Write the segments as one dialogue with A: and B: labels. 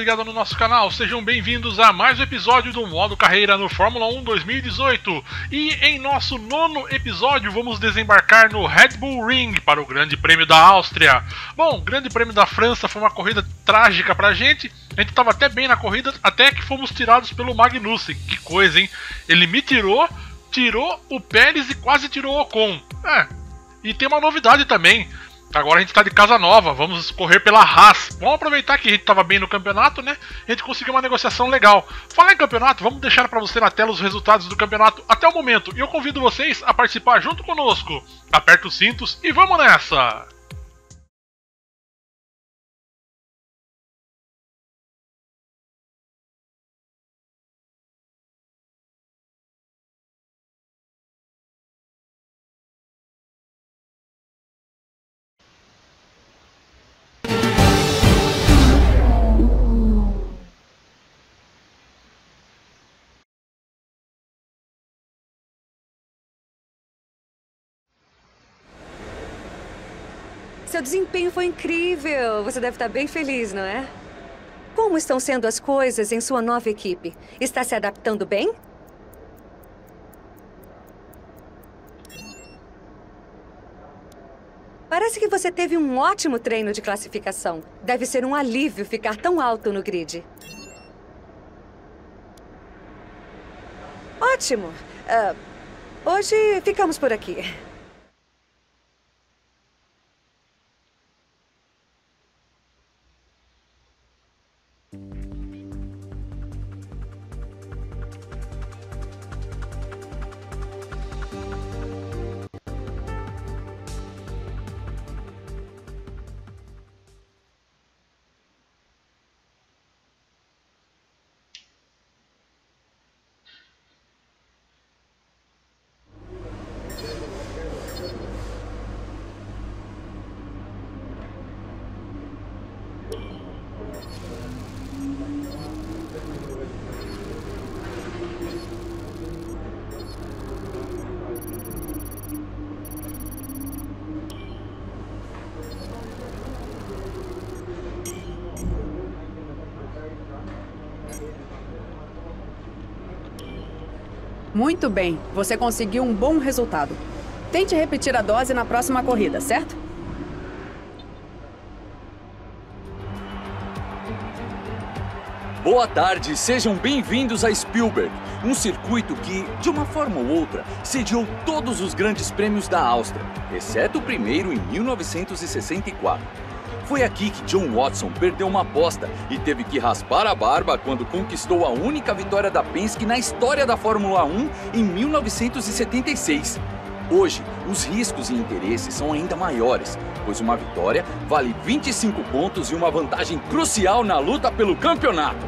A: ligado no nosso canal, sejam bem-vindos a mais um episódio do Modo Carreira no Fórmula 1 2018. E em nosso 9º episódio vamos desembarcar no Red Bull Ring para o Grande Prêmio da Áustria. Bom, o Grande Prêmio da França foi uma corrida trágica pra gente, a gente estava até bem na corrida, até que fomos tirados pelo Magnussen. Que coisa, hein? Ele me tirou o Pérez e quase tirou o Ocon. E tem uma novidade também. Agora a gente tá de casa nova, vamos correr pela Haas. Vamos aproveitar que a gente tava bem no campeonato, né? A gente conseguiu uma negociação legal. Falar em campeonato, vamos deixar pra você na tela os resultados do campeonato até o momento. E eu convido vocês a participar junto conosco. Aperta os cintos e vamos nessa!
B: Seu desempenho foi incrível. Você deve estar bem feliz, não é? Como estão sendo as coisas em sua nova equipe? Está se adaptando bem? Parece que você teve um ótimo treino de classificação. Deve ser um alívio ficar tão alto no grid. Ótimo. Hoje ficamos por aqui.
C: Muito bem, você conseguiu um bom resultado. Tente repetir a dose na próxima corrida, certo?
D: Boa tarde, sejam bem-vindos a Spielberg, um circuito que, de uma forma ou outra, sediou todos os grandes prêmios da Áustria, exceto o primeiro em 1964. Foi aqui que John Watson perdeu uma aposta e teve que raspar a barba quando conquistou a única vitória da Penske na história da Fórmula 1 em 1976. Hoje, os riscos e interesses são ainda maiores, pois uma vitória vale 25 pontos e uma vantagem crucial na luta pelo campeonato.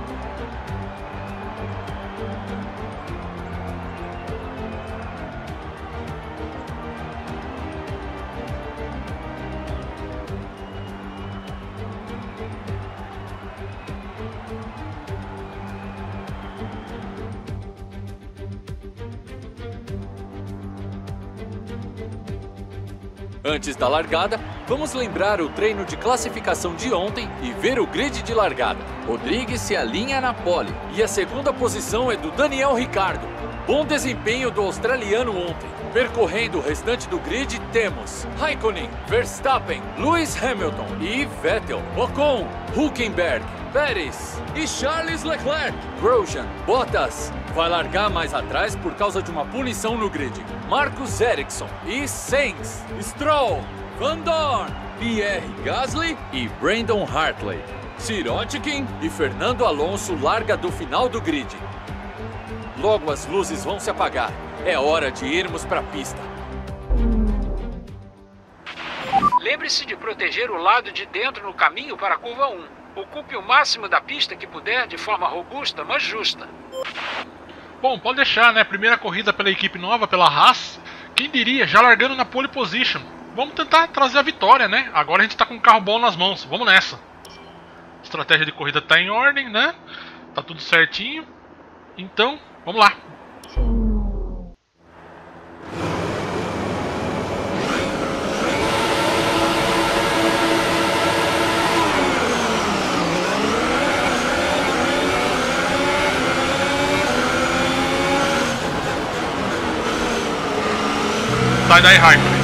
D: Antes da largada, vamos lembrar o treino de classificação de ontem e ver o grid de largada. Rodrigues se alinha na pole e a segunda posição é do Daniel Ricciardo. Bom desempenho do australiano ontem. Percorrendo o restante do grid temos Raikkonen, Verstappen, Lewis Hamilton e Vettel, Ocon, Hülkenberg, Pérez e Charles Leclerc. Grosjean, Bottas vai largar mais atrás por causa de uma punição no grid. Marcus Ericsson e Sainz, Stroll, Van Dorn, Pierre Gasly e Brandon Hartley. Sirotkin e Fernando Alonso larga do final do grid. Logo as luzes vão se apagar. É hora de irmos para a pista.
E: Lembre-se de proteger o lado de dentro no caminho para a curva 1. Ocupe o máximo da pista que puder de forma robusta, mas justa.
A: Bom, pode deixar, né? Primeira corrida pela equipe nova, pela Haas. Quem diria, já largando na pole position. Vamos tentar trazer a vitória, né? Agora a gente tá com um carro bom nas mãos. Vamos nessa. Estratégia de corrida tá em ordem, né? Tá tudo certinho. Então, vamos lá. tie-dye rifle.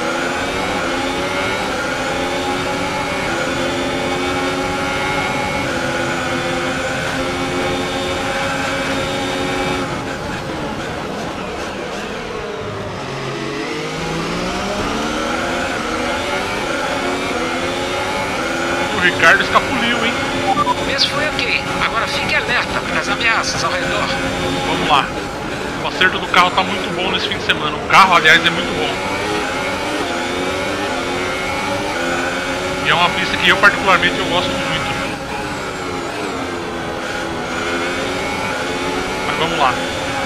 A: O Ricardo escapuliu, hein?
E: O começo foi ok. Agora fique alerta para as ameaças ao redor.
A: Vamos lá. O acerto do carro tá muito bom nesse fim de semana. O carro, aliás, é muito bom. E é uma pista que eu particularmente eu gosto muito. Mas vamos lá.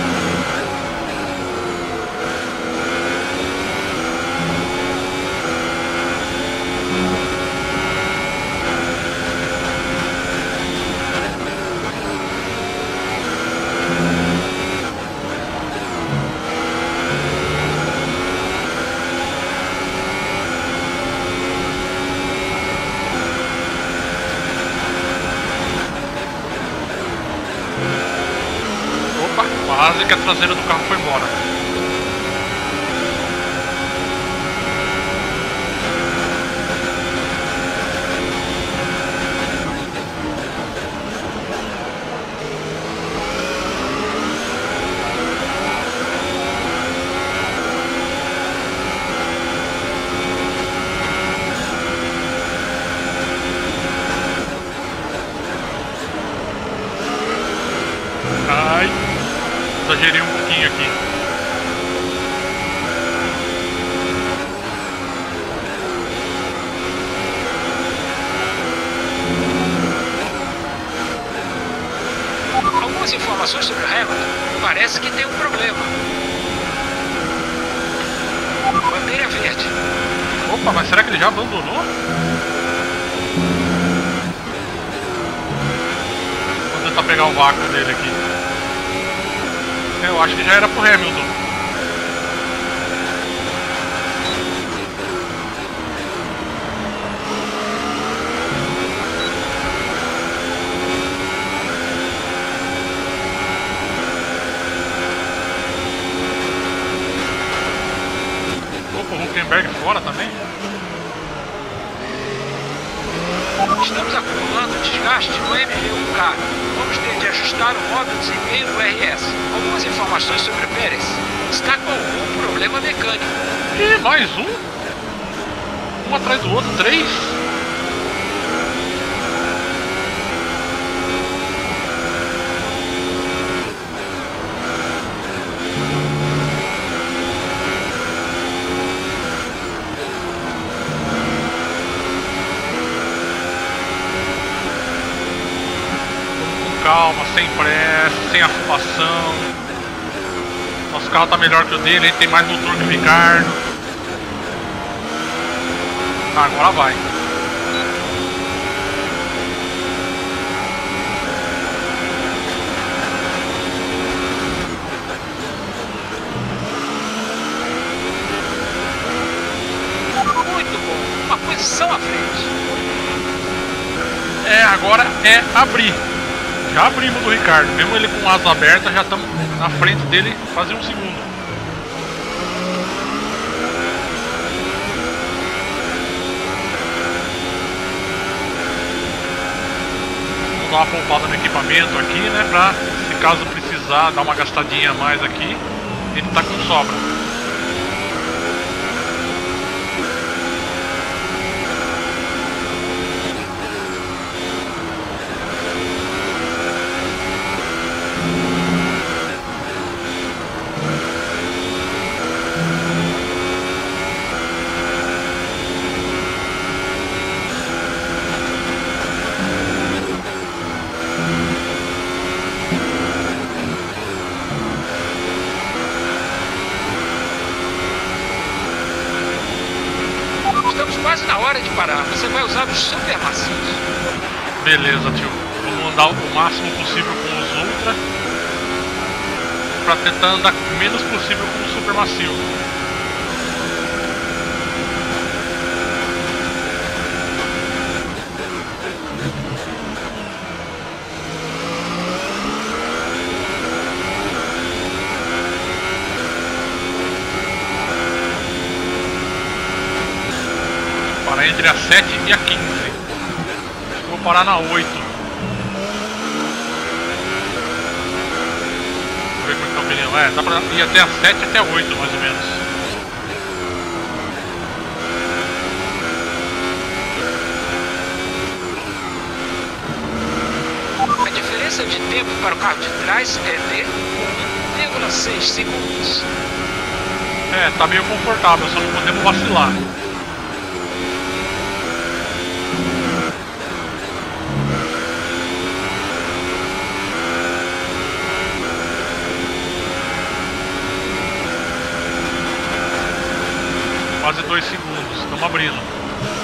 A: Quase que a traseira do carro foi embora. Ai, exagerei um pouquinho aqui.
E: Algumas informações sobre o Hamilton. Parece que tem um problema. Bandeira verde.
A: Opa, mas será que ele já abandonou? Vou tentar pegar o vácuo dele aqui. Eu acho que já era pro Hamilton. Opa, o Huckenberg fora também?
E: Estamos acumulando desgaste no MV1K. Vamos ter de ajustar o modo de desempenho do RS. Algumas informações sobre o Pérez. Está com algum problema mecânico.
A: E mais um? Um atrás do outro, 3? Calma, sem pressa, sem afobação. Nosso carro tá melhor que o dele, ele tem mais motor que o Ricardo. Agora vai.
E: Muito bom. Uma posição à frente.
A: É, agora é abrir. Já abrimos do Ricardo, mesmo ele com asas abertas, já estamos na frente dele quase um segundo. Vamos dar uma poupada no equipamento aqui, né, pra se caso precisar dar uma gastadinha a mais aqui, ele tá com sobra.
E: Quase na hora de parar. Você vai usar os super macios.
A: Beleza, tio. Vamos andar o máximo possível com os Ultra pra tentar andar o menos possível com o super macio. Tá entre a 7 e a 15. Acho que vou parar na 8. Ver como é que tá o pneu. É, dá pra ir até a 7 até a 8, mais ou menos.
E: A diferença de tempo para o carro de trás é de 1,6 segundos.
A: É, tá meio confortável, só não podemos vacilar. Quase 2 segundos, estamos abrindo.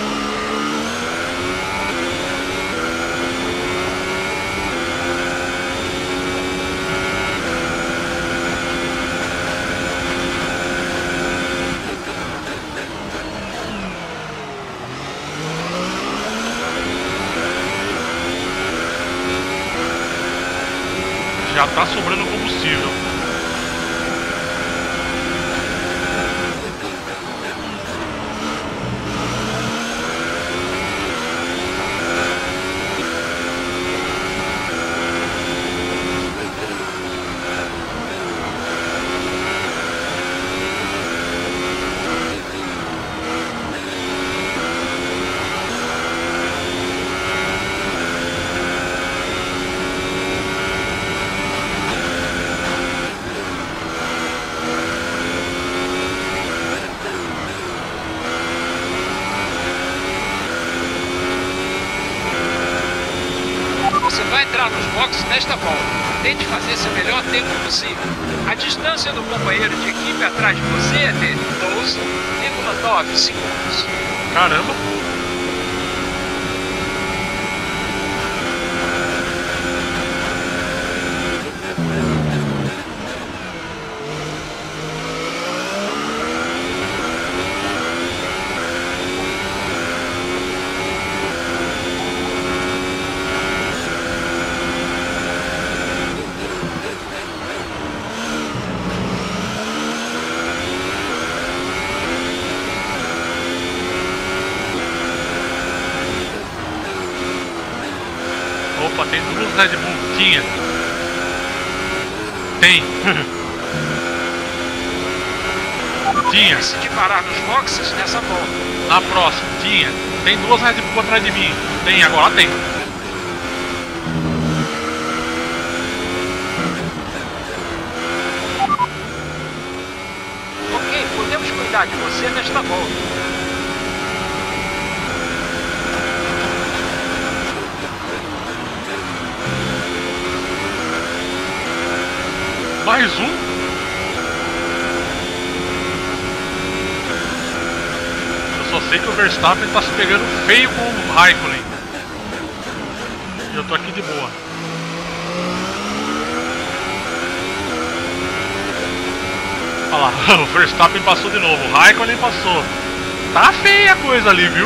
A: Já tá sobrando combustível.
E: Você vai entrar nos boxes nesta volta. Tente fazer seu melhor tempo possível. A distância do companheiro de equipe atrás de você é de 12,9 segundos.
A: Caramba! Opa, tem duas Red Bull. Tinha. Tem. Tinha.
E: Decidi parar nos boxes nessa volta.
A: Na próxima. Tinha. Tem duas Red Bull atrás de mim. Tem, agora tem.
E: Ok, podemos cuidar de você nesta volta.
A: Mais um. Eu só sei que o Verstappen tá se pegando feio com o Raikkonen. E eu tô aqui de boa. Olha lá, o Verstappen passou de novo, o Raikkonen passou. Tá feia a coisa ali, viu?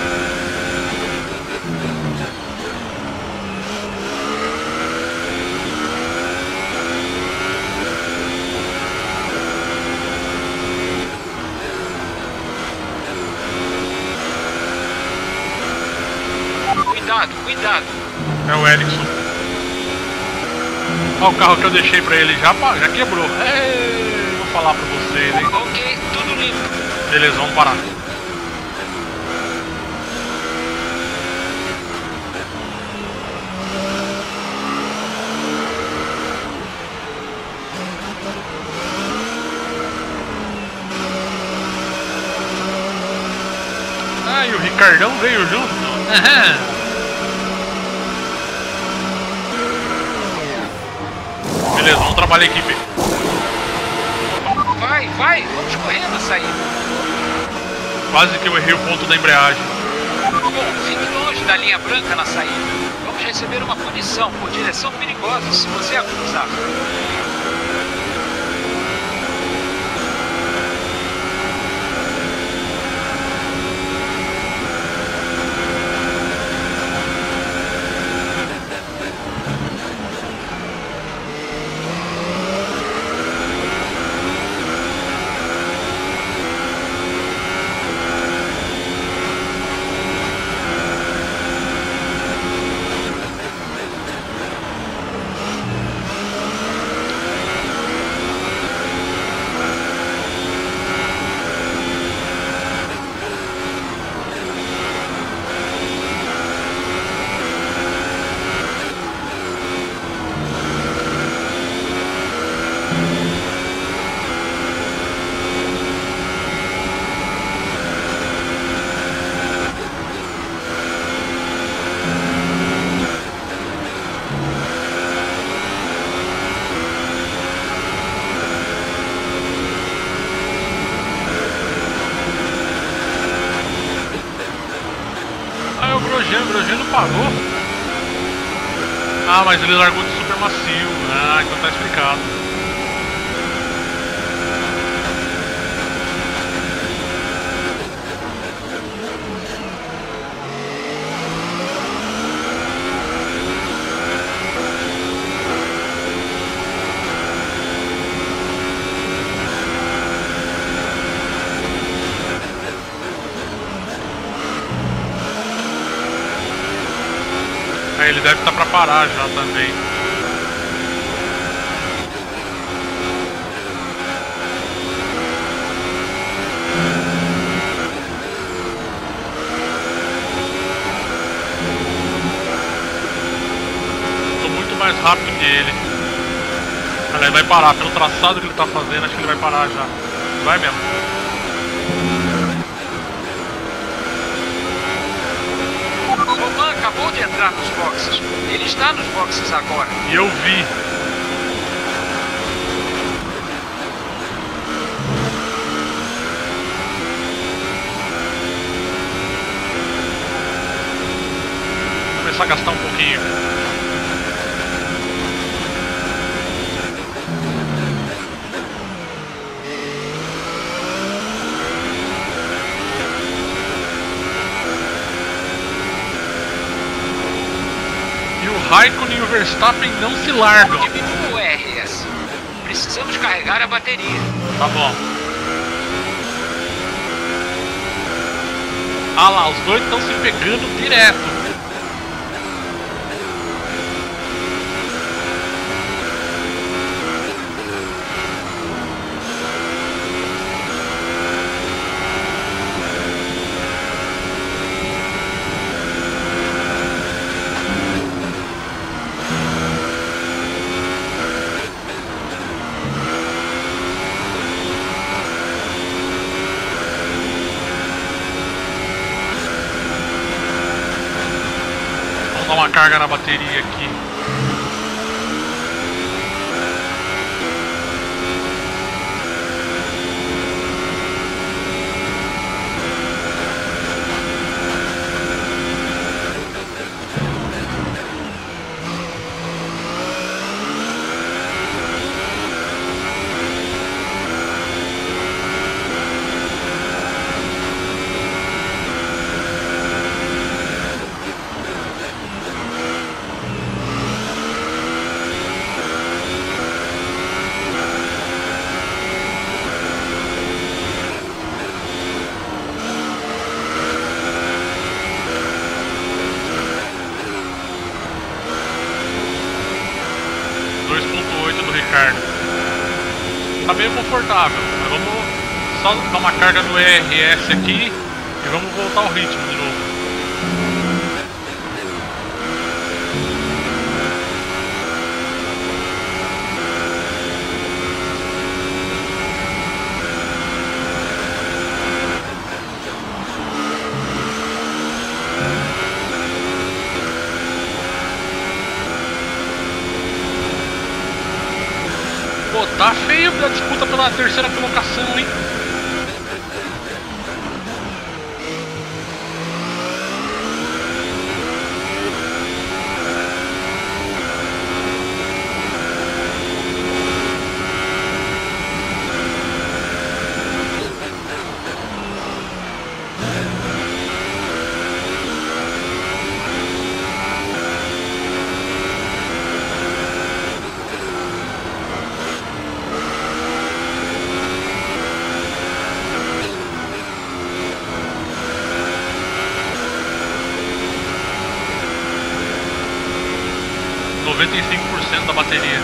E: Cuidado.
A: É o Ericsson. Olha o carro que eu deixei pra ele, já quebrou. Ei, vou falar pra vocês, hein?
E: Ok, tudo limpo.
A: Beleza, vamos parar. Ah, e o Ricardão veio junto. Beleza, vamos trabalhar a equipe.
E: Vai, vamos correndo na saída.
A: Quase que eu errei o ponto da embreagem.
E: Bom, fique longe da linha branca na saída. Vamos receber uma punição por direção perigosa se você a cruzar.
A: parou? Ah, mas ele largou de super macio. Ah, então tá explicado. Ele deve estar para parar já também. Estou muito mais rápido que ele. Ele vai parar pelo traçado que ele está fazendo. Acho que ele vai parar já. Vai mesmo.
E: Roman acabou de entrar nos boxes. Ele está nos boxes agora.
A: E eu vi. Vou começar a gastar um pouquinho. Raikkonen e o Verstappen não se largam.
E: Diminua o RS. Precisamos carregar a bateria.
A: Tá bom. Ah lá, os dois estão se pegando direto. Uma carga na bateria aqui. Tá meio confortável, mas vamos só dar uma carga no ERS aqui e vamos voltar ao ritmo de novo. Pô, tá feio a disputa pela terceira colocação, hein? Da bateria.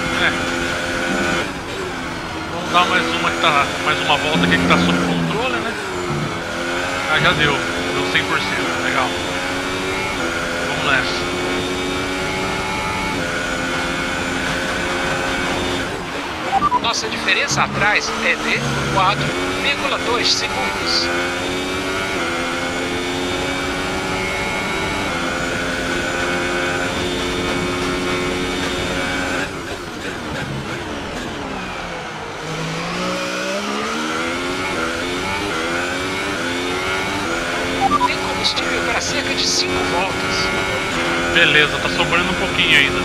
A: Vamos dar mais uma que tá, mais uma volta aqui que tá sob controle, né? Ah, já deu 100%, legal. Vamos nessa.
E: Nossa diferença atrás é de 4,2 segundos. Tem combustível para cerca de 5 voltas.
A: Beleza, tá sobrando um pouquinho ainda.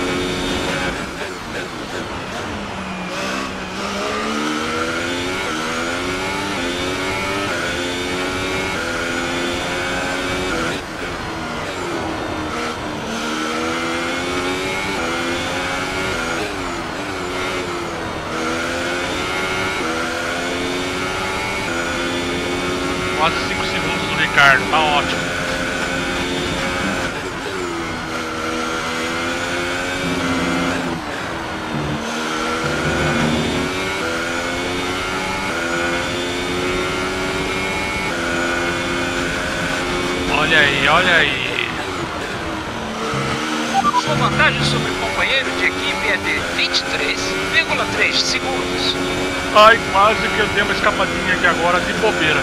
A: Quase 5 segundos do Ricardo, tá ótimo. Olha aí, olha aí.
E: Sua vantagem sobre o companheiro de equipe é de 23,3 segundos.
A: Ai, quase que eu dei uma escapadinha aqui agora de bobeira.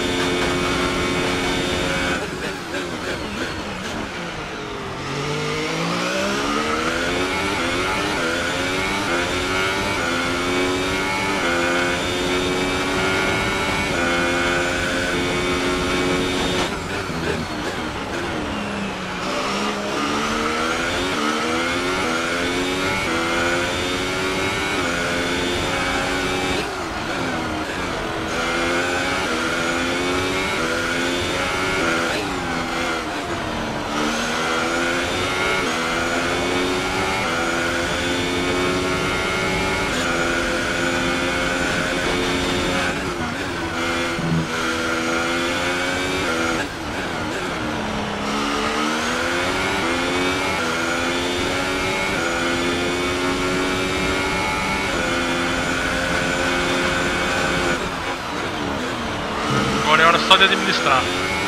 A: Agora é hora só de administrar.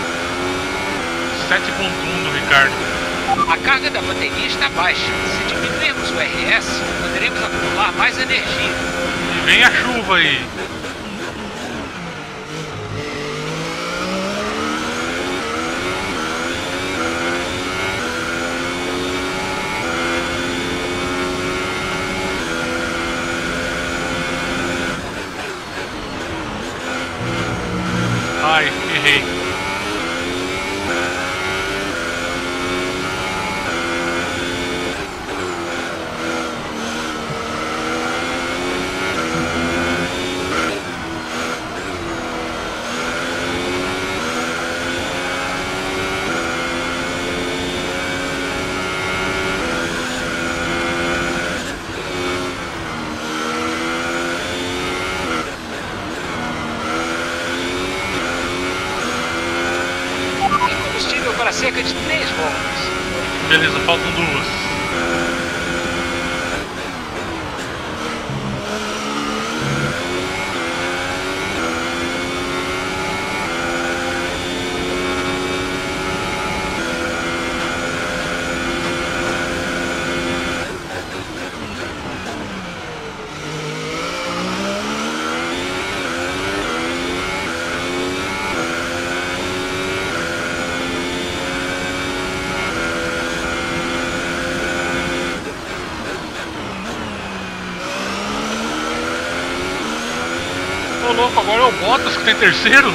A: 7.1 do Ricardo.
E: A carga da bateria está baixa. Se diminuirmos o RS, poderemos acumular mais energia.
A: E vem a chuva aí. Ai, errei.
E: Para cerca de 3 voltas.
A: Beleza, faltam 2. Ô louco, agora é o Bottas que tá em terceiro?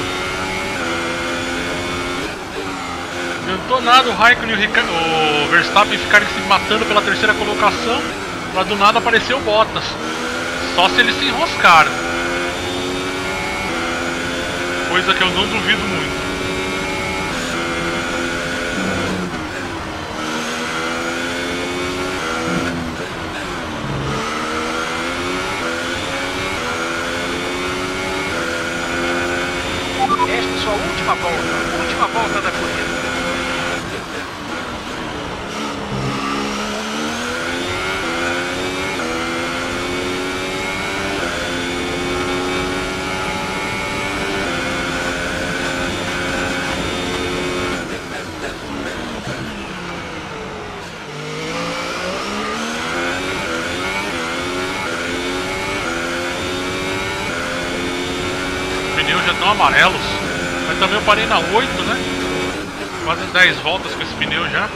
A: Não adiantou nada o Raikkonen e o Verstappen ficarem se matando pela terceira colocação, pra do nada aparecer o Bottas. Só se eles se enroscaram. Coisa que eu não duvido muito.
E: Esta é sua última volta da corrida.
A: Os pneus já estão amarelos. Mas também eu parei na 8, né? Quase 10 voltas com esse pneu já.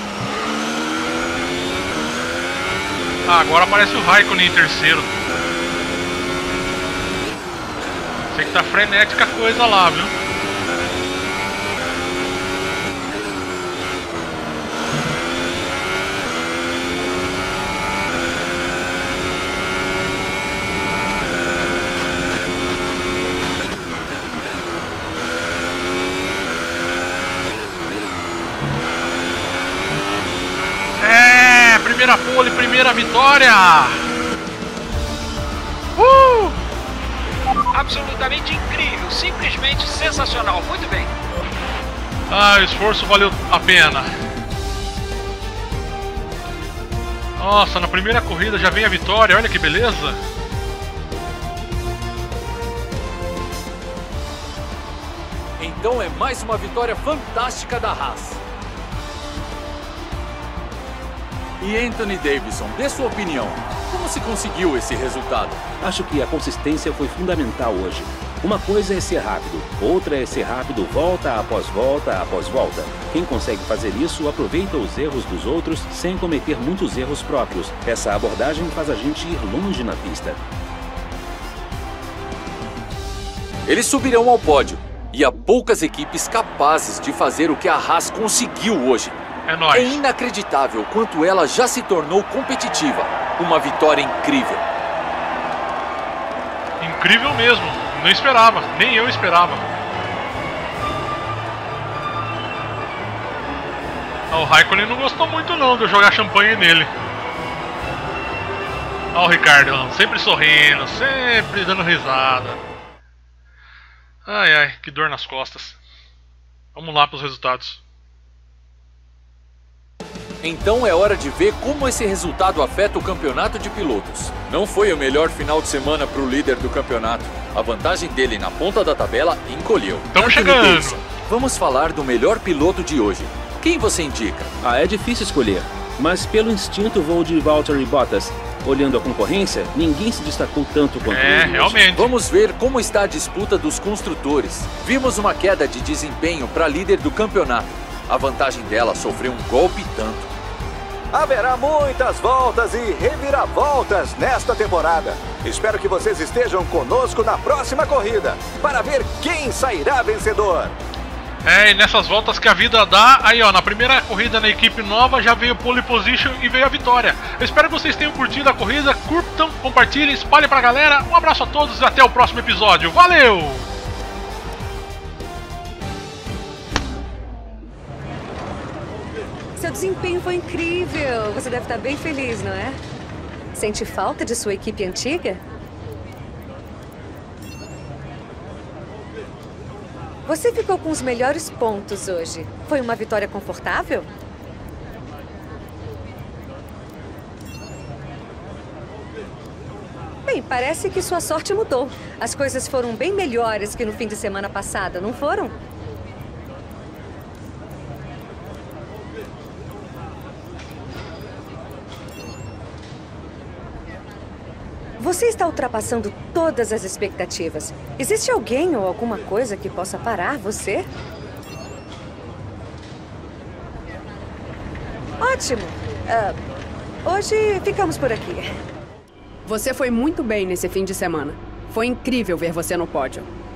A: Ah, agora aparece o Raikkonen em terceiro. Sei que tá frenética a coisa lá, viu? primeira vitória!
E: Absolutamente incrível, simplesmente sensacional, muito bem.
A: O esforço valeu a pena. Nossa, na primeira corrida já vem a vitória, olha que beleza.
D: Então é mais uma vitória fantástica da Haas. E Anthony Davidson, dê sua opinião. Como se conseguiu esse resultado?
F: Acho que a consistência foi fundamental hoje. Uma coisa é ser rápido, outra é ser rápido volta após volta após volta. Quem consegue fazer isso aproveita os erros dos outros sem cometer muitos erros próprios. Essa abordagem faz a gente ir longe na pista.
D: Eles subirão ao pódio. E há poucas equipes capazes de fazer o que a Haas conseguiu hoje.
A: É nóis.
D: É inacreditável quanto ela já se tornou competitiva. Uma vitória incrível.
A: Incrível mesmo. Não esperava. Nem eu esperava. O Raikkonen não gostou muito não de eu jogar champanhe nele. Olha o Ricardo, sempre sorrindo, sempre dando risada. Ai, ai, que dor nas costas. Vamos lá para os resultados.
D: Então é hora de ver como esse resultado afeta o campeonato de pilotos. Não foi o melhor final de semana para o líder do campeonato. A vantagem dele na ponta da tabela encolheu.
A: Estamos chegando.
D: Davidson, vamos falar do melhor piloto de hoje. Quem você indica?
F: É difícil escolher, mas pelo instinto vou de Valtteri Bottas. Olhando a concorrência, ninguém se destacou tanto quanto ele hoje.
A: Realmente.
D: Vamos ver como está a disputa dos construtores. Vimos uma queda de desempenho para a líder do campeonato. A vantagem dela sofreu um golpe tanto.
G: Haverá muitas voltas e reviravoltas nesta temporada. Espero que vocês estejam conosco na próxima corrida, para ver quem sairá vencedor.
A: E nessas voltas que a vida dá, aí ó, na primeira corrida na equipe nova já veio pole position e veio a vitória. Eu espero que vocês tenham curtido a corrida, curtam, compartilhem, espalhem pra galera. Um abraço a todos e até o próximo episódio. Valeu!
B: Seu desempenho foi incrível. Você deve estar bem feliz, não é? Sente falta de sua equipe antiga? Você ficou com os melhores pontos hoje. Foi uma vitória confortável? Bem, parece que sua sorte mudou. As coisas foram bem melhores que no fim de semana passado, não foram? Você está ultrapassando todas as expectativas. Existe alguém ou alguma coisa que possa parar você? Ótimo. Hoje ficamos por aqui.
C: Você foi muito bem nesse fim de semana. Foi incrível ver você no pódio.